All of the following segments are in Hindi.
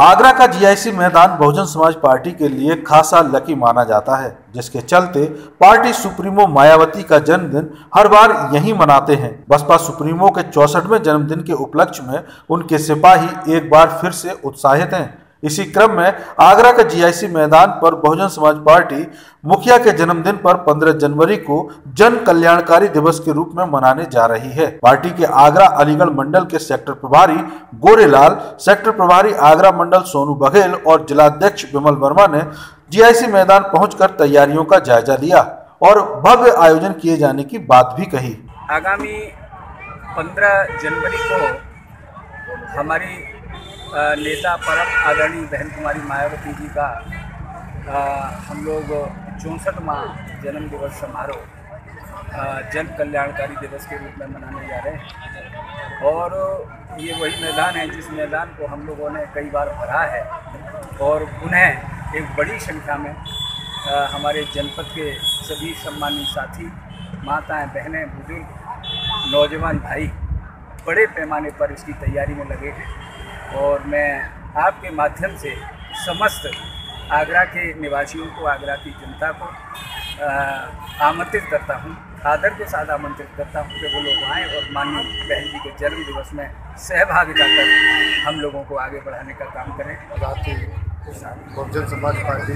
आगरा का जीआईसी मैदान बहुजन समाज पार्टी के लिए खासा लकी माना जाता है, जिसके चलते पार्टी सुप्रीमो मायावती का जन्मदिन हर बार यहीं मनाते हैं। बसपा सुप्रीमो के 64वें जन्मदिन के उपलक्ष्य में उनके सिपाही एक बार फिर से उत्साहित हैं। इसी क्रम में आगरा के जीआईसी मैदान पर बहुजन समाज पार्टी मुखिया के जन्मदिन पर 15 जनवरी को जन कल्याणकारी दिवस के रूप में मनाने जा रही है। पार्टी के आगरा अलीगढ़ मंडल के सेक्टर प्रभारी गोरेलाल, सेक्टर प्रभारी आगरा मंडल सोनू बघेल और जिलाध्यक्ष विमल वर्मा ने जीआईसी मैदान पहुंचकर तैयारियों का जायजा लिया और भव्य आयोजन किए जाने की बात भी कही। आगामी 15 जनवरी को हमारी नेता परम आदरणीय बहन कुमारी मायावती जी का हम लोग 64वां जन्म दिवस समारोह जन कल्याणकारी दिवस के रूप में मनाने जा रहे हैं। और ये वही मैदान है जिस मैदान को हम लोगों ने कई बार भरा है और उन्हें एक बड़ी संख्या में हमारे जनपद के सभी सम्मानित साथी, माताएं, बहनें, बुजुर्ग, नौजवान भाई बड़े पैमाने पर इसकी तैयारी में लगे हैं। और मैं आपके माध्यम से समस्त आगरा के निवासियों को, आगरा की जनता को आमंत्रित करता हूं, आदर के साथ आमंत्रित करता हूं कि वो लोग आएँ और माननीय बहन जी के जन्म दिवस में सहभागिता कर हम लोगों को आगे बढ़ाने का काम करें। बहुजन समाज पार्टी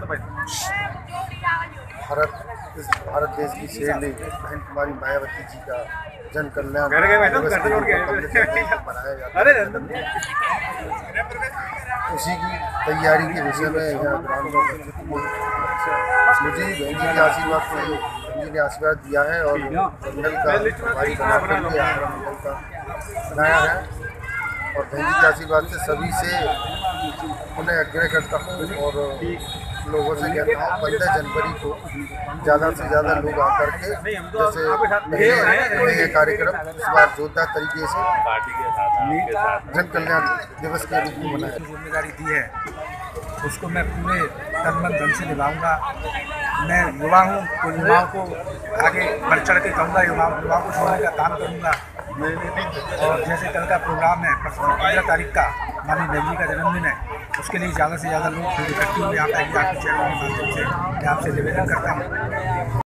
भारत देश की शेरनी बहन कुमारी मायावती जी का जन कल्याण मनाया जाता है। उसी की तैयारी के विषय में यहाँ ग्राउंड में मुझे बहन जी के आशीर्वाद से बहन जी ने आशीर्वाद दिया है और मंडल का भाई बना करके आगरा मंडल का बनाया है। और बहन जी के आशीर्वाद से सभी से उन्हें आग्रह करता हूँ और लोगों से कहता हूँ 15 जनवरी को ज़्यादा से ज़्यादा लोग आकर के जैसे ये कार्यक्रम इस बार जोरदार तरीके से जन कल्याण दिवस के रूप में मनाया। जिम्मेदारी दी है उसको मैं पूरे तन मन धन से निभाऊंगा। मैं युवा हूँ तो युवाओं को आगे बढ़ चढ़ के कहूँगा, युवाओं को छोड़ने का काम करूँगा। और जैसे कल का प्रोग्राम है 15 तारीख का माननीय बहन जी का जन्मदिन है, उसके लिए ज़्यादा से ज़्यादा लोग इकट्ठे हुए यहाँ पर आपके चैनल के माध्यम से मैं आपसे निवेदन करता हूँ।